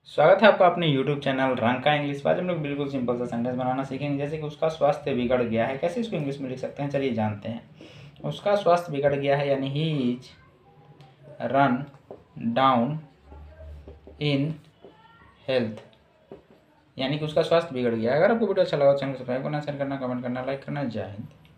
स्वागत है आपका अपने YouTube चैनल रंग का इंग्लिश। आज हम लोग बिल्कुल सिंपल सा सेंटेंस बनाना सीखेंगे, जैसे कि उसका स्वास्थ्य बिगड़ गया है। कैसे इसको इंग्लिश में लिख सकते हैं, चलिए जानते हैं। उसका स्वास्थ्य बिगड़ गया है यानी he is run down in health, यानी कि उसका स्वास्थ्य बिगड़ गया है। अगर आपको वीडियो अच्छा लगा तो चैनल को सब्सक्राइब करना, शेयर करना, कमेंट करना, लाइक करना। जय हिंद।